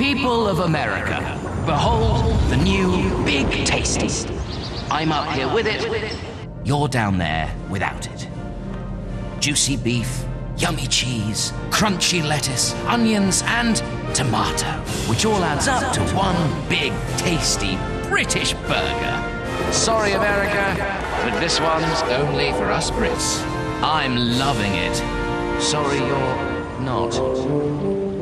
People of America, behold the new Big Tasty. I'm up here with it, you're down there without it. Juicy beef, yummy cheese, crunchy lettuce, onions, and tomato, which all adds up to one big, tasty British burger. Sorry, America, but this one's only for us Brits. I'm loving it. Sorry you're not.